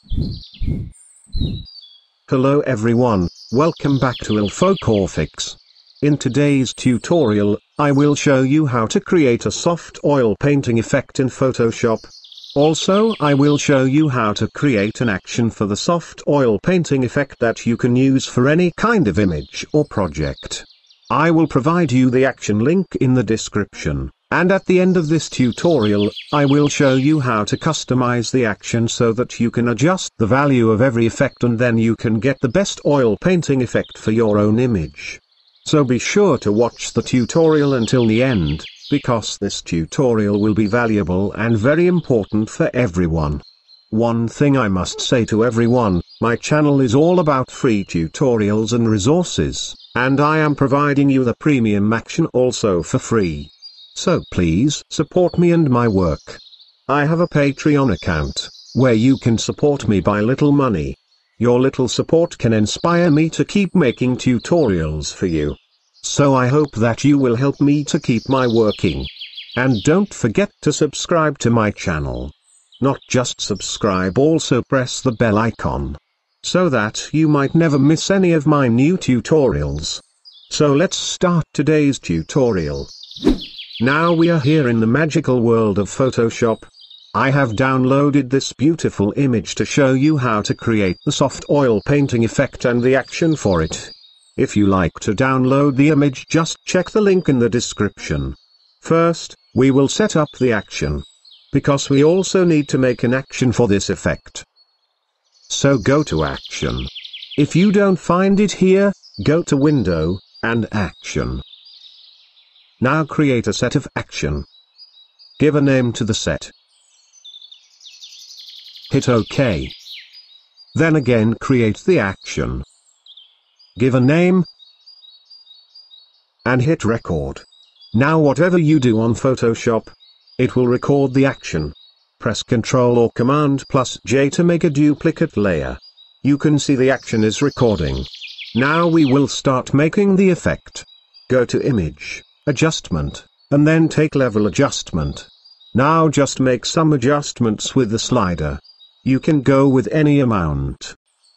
Hello everyone, welcome back to illphocorphics. In today's tutorial, I will show you how to create a soft oil painting effect in Photoshop. Also, I will show you how to create an action for the soft oil painting effect that you can use for any kind of image or project. I will provide you the action link in the description, and at the end of this tutorial, I will show you how to customize the action so that you can adjust the value of every effect and then you can get the best oil painting effect for your own image. So be sure to watch the tutorial until the end, because this tutorial will be valuable and very important for everyone. One thing I must say to everyone, my channel is all about free tutorials and resources, and I am providing you the premium action also for free. So please support me and my work. I have a Patreon account, where you can support me by little money. Your little support can inspire me to keep making tutorials for you. So I hope that you will help me to keep my working. And don't forget to subscribe to my channel. Not just subscribe, also press the bell icon, so that you might never miss any of my new tutorials. So let's start today's tutorial. Now we are here in the magical world of Photoshop. I have downloaded this beautiful image to show you how to create the soft oil painting effect and the action for it. If you like to download the image, just check the link in the description. First, we will set up the action, because we also need to make an action for this effect. So go to Action. If you don't find it here, go to Window, and Action. Now create a set of action. Give a name to the set. Hit OK. Then again create the action. Give a name. And hit record. Now whatever you do on Photoshop, it will record the action. Press Ctrl or Command plus J to make a duplicate layer. You can see the action is recording. Now we will start making the effect. Go to Image, Adjustment, and then take Level Adjustment. Now just make some adjustments with the slider. You can go with any amount.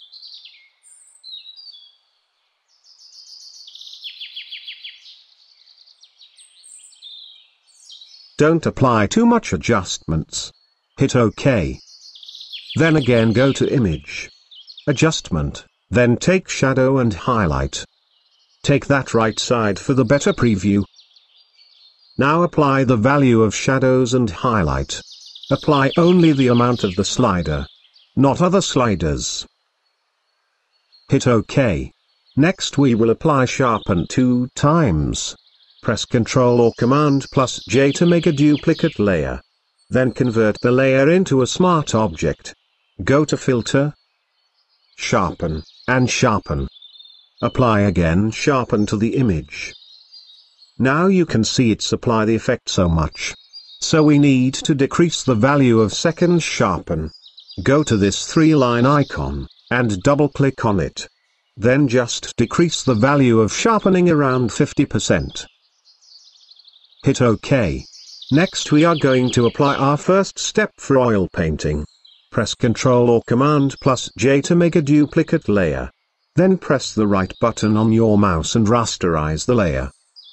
Don't apply too much adjustments. Hit OK. Then again go to Image, Adjustment, then take Shadow and Highlight. Take that right side for the better preview. Now apply the value of shadows and highlight. Apply only the amount of the slider, not other sliders. Hit OK. Next we will apply Sharpen 2 times. Press Ctrl or Command plus J to make a duplicate layer. Then convert the layer into a smart object. Go to Filter, Sharpen, and Sharpen. Apply again Sharpen to the image. Now you can see it's apply the effect so much. So we need to decrease the value of second Sharpen. Go to this 3-line icon, and double-click on it. Then just decrease the value of sharpening around 50%. Hit OK. Next we are going to apply our first step for oil painting. Press Ctrl or Command plus J to make a duplicate layer. Then press the right button on your mouse and rasterize the layer.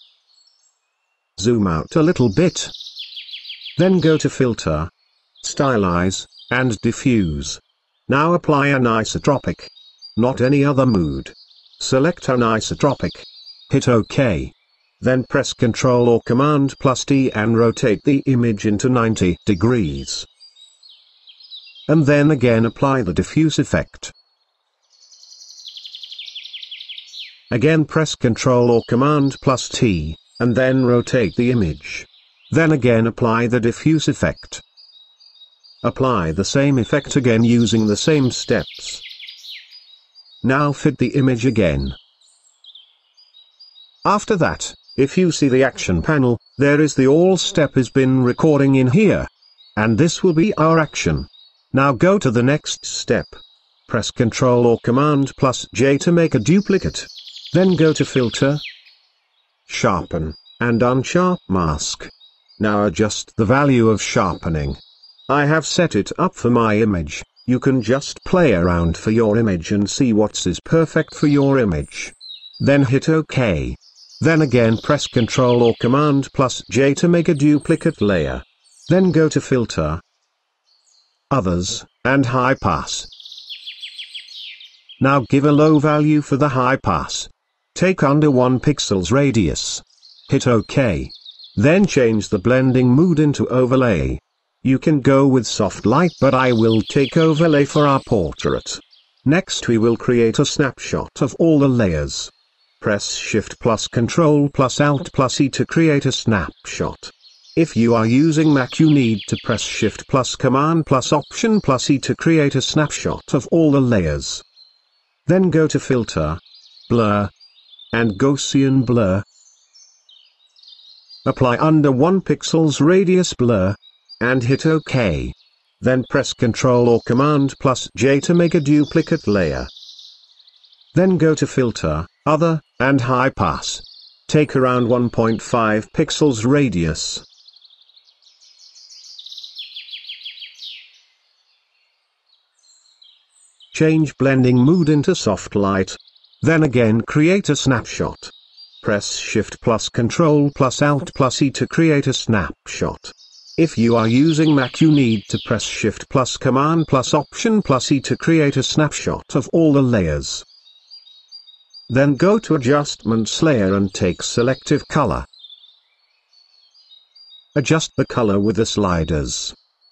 Zoom out a little bit. Then go to Filter, Stylize, and Diffuse. Now apply an isotropic. Not any other mood. Select an isotropic. Hit OK. Then press Ctrl or Command plus T and rotate the image into 90 degrees. And then again apply the diffuse effect. Again press Ctrl or Command plus T, and then rotate the image. Then again apply the diffuse effect. Apply the same effect again using the same steps. Now fit the image again. After that, if you see the action panel, there is the all step has been recording in here. And this will be our action. Now go to the next step. Press Ctrl or Command plus J to make a duplicate. Then go to Filter, Sharpen, and Unsharp Mask. Now adjust the value of sharpening. I have set it up for my image, You can just play around for your image and see what is perfect for your image. Then hit OK. Then again press Ctrl or Command plus J to make a duplicate layer. Then go to Filter, Others, and High Pass. Now give a low value for the high pass. Take under 1 pixel's radius. Hit OK. Then change the blending mode into overlay. You can go with soft light, but I will take overlay for our portrait. Next we will create a snapshot of all the layers. Press Shift plus Ctrl plus Alt plus E to create a snapshot. If you are using Mac, you need to press Shift plus Command plus Option plus E to create a snapshot of all the layers. Then go to Filter, Blur, and Gaussian Blur. Apply under 1 pixel's radius blur, and hit OK. Then press Ctrl or Command plus J to make a duplicate layer. Then go to Filter, Other, and High Pass. Take around 1.5 pixels radius. Change blending mode into soft light. Then again create a snapshot. Press Shift plus Ctrl plus Alt plus E to create a snapshot. If you are using Mac, you need to press Shift plus Command plus Option plus E to create a snapshot of all the layers. Then go to Adjustments layer and take Selective Color. Adjust the color with the sliders.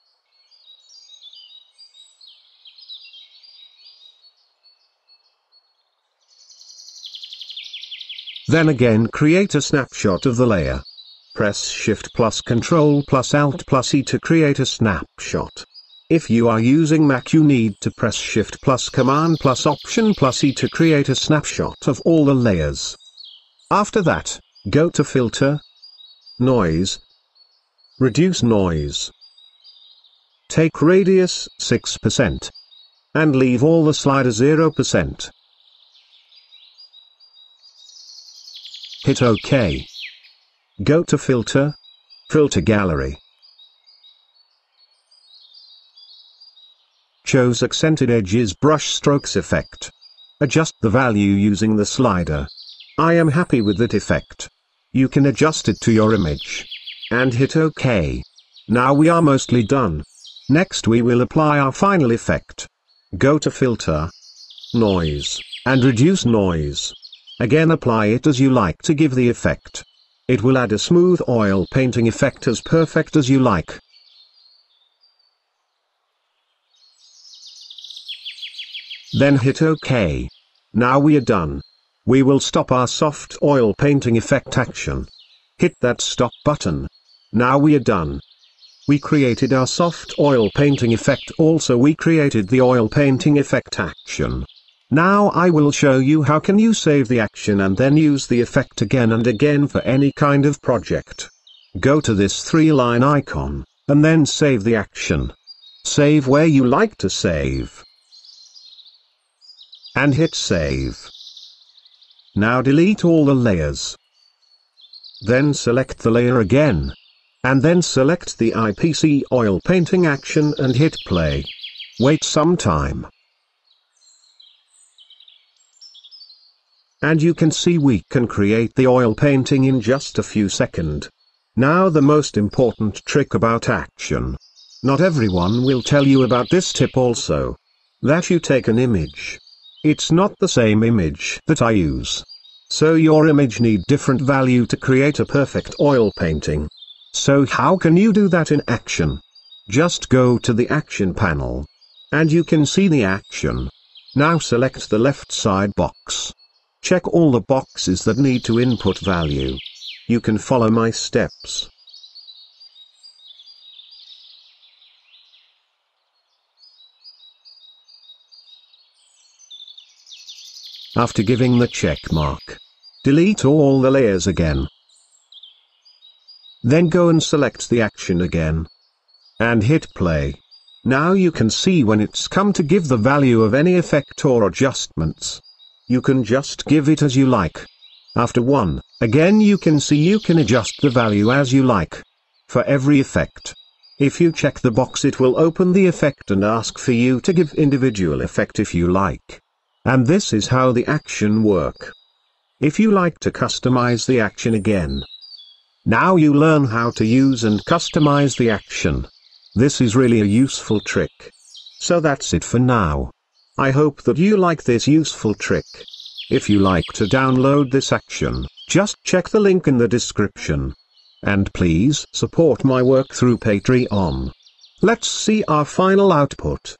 Then again create a snapshot of the layer. Press Shift plus Ctrl plus Alt plus E to create a snapshot. If you are using Mac, you need to press Shift plus Command plus Option plus E to create a snapshot of all the layers. After that, go to Filter, Noise, Reduce Noise. Take radius 6%. And leave all the slider 0%. Hit OK. Go to Filter, Filter Gallery. Choose Accented Edges Brush Strokes Effect. Adjust the value using the slider. I am happy with that effect. You can adjust it to your image. And hit OK. Now we are mostly done. Next we will apply our final effect. Go to Filter, Noise, and Reduce Noise. Again apply it as you like to give the effect. It will add a smooth oil painting effect as perfect as you like. Then hit OK. Now we are done. We will stop our soft oil painting effect action. Hit that stop button. Now we are done. We created our soft oil painting effect, also we created the oil painting effect action. Now I will show you how can you save the action and then use the effect again and again for any kind of project. Go to this 3-line icon, and then save the action. Save where you like to save. And hit save. Now delete all the layers. Then select the layer again. And then select the IPC oil painting action and hit play. Wait some time. And you can see we can create the oil painting in just a few seconds. Now the most important trick about action. Not everyone will tell you about this tip also. That you take an image. It's not the same image that I use. So your image need different value to create a perfect oil painting. So how can you do that in action? Just go to the action panel. And you can see the action. Now select the left side box. Check all the boxes that need to input value. You can follow my steps. After giving the check mark, delete all the layers again. Then go and select the action again. And hit play. Now you can see when it's come to give the value of any effect or adjustments. You can just give it as you like. After again you can see you can adjust the value as you like. For every effect. If you check the box, it will open the effect and ask for you to give individual effect if you like. And this is how the action work. If you like to customize the action again. Now you learn how to use and customize the action. This is really a useful trick. So that's it for now. I hope that you like this useful trick. If you like to download this action, just check the link in the description. And please support my work through Patreon. Let's see our final output.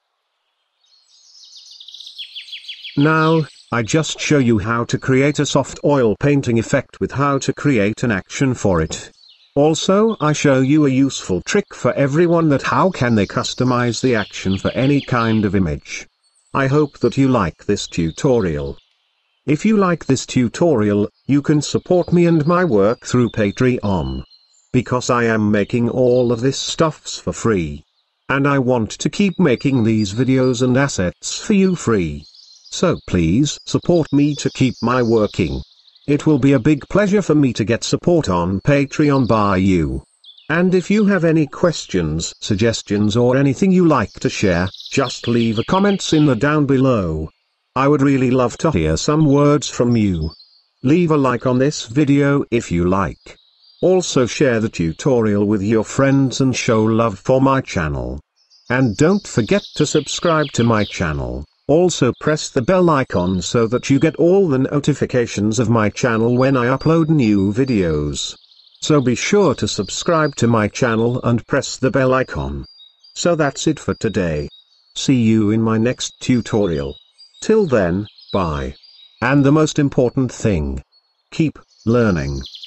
Now, I just show you how to create a soft oil painting effect with how to create an action for it. Also, I show you a useful trick for everyone that how can they customize the action for any kind of image. I hope that you like this tutorial. If you like this tutorial, you can support me and my work through Patreon. Because I am making all of this stuffs for free. And I want to keep making these videos and assets for you free. So please support me to keep my working. It will be a big pleasure for me to get support on Patreon by you. And if you have any questions, suggestions or anything you like to share, just leave a comments in the down below. I would really love to hear some words from you. Leave a like on this video if you like. Also share the tutorial with your friends and show love for my channel. And don't forget to subscribe to my channel. Also press the bell icon so that you get all the notifications of my channel when I upload new videos. So be sure to subscribe to my channel and press the bell icon. So that's it for today. See you in my next tutorial. Till then, bye. And the most important thing, keep learning.